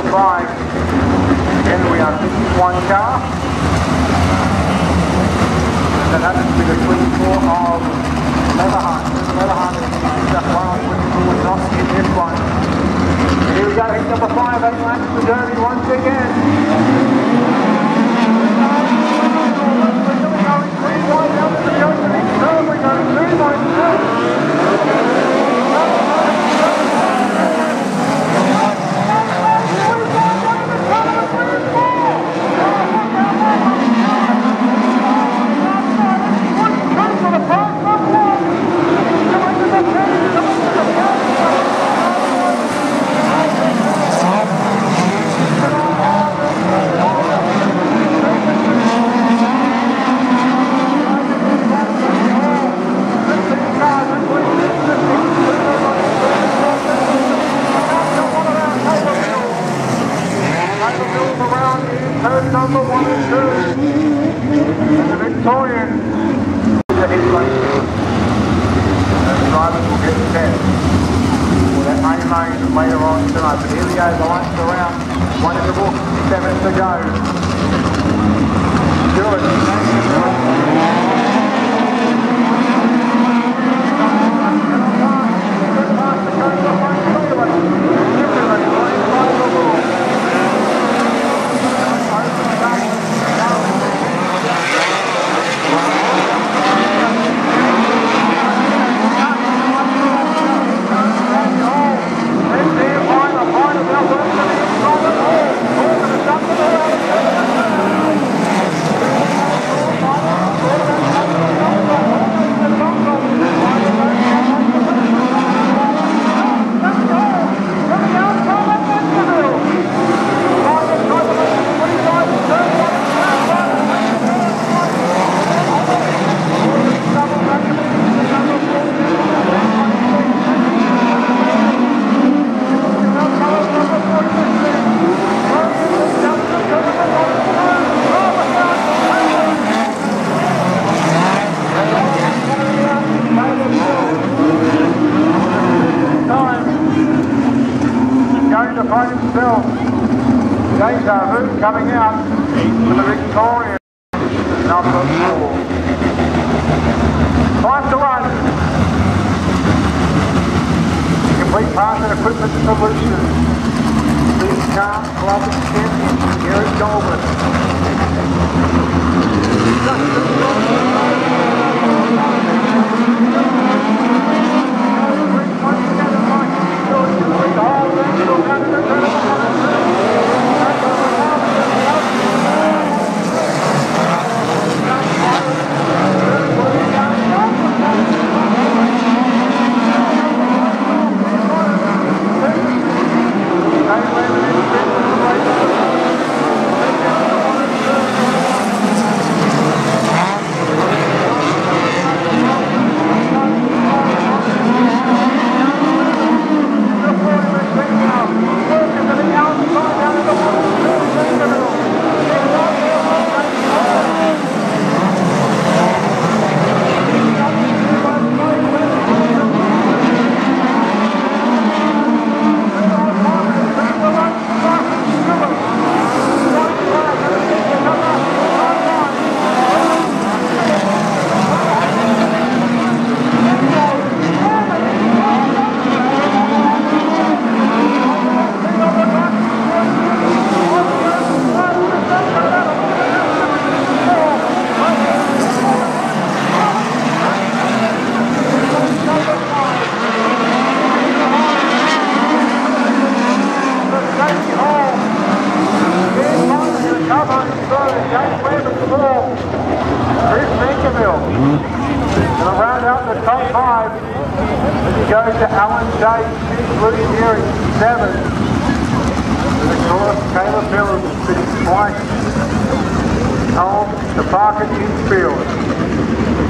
5. Again, we are missing one car. And that happens to be the 24 of Leatherhunt. Leatherhunt is just well with not in this one. And here we go, heat number 5, 8 laps for Derby once again. Number 1 and 2, the Victorian, the drivers will get 10 for that main lane later on tonight. But here we go, the lights around, 1 in the book, 7 to go. Coming out for the Victorian, number 4. 5 to 1. Complete parts and equipment solution. Speedcars Club Champion here at Goulburn. Goes to Alan J. Blue Series 7. And of course, Caleb Mills finished twice on the Parker Kingsfield.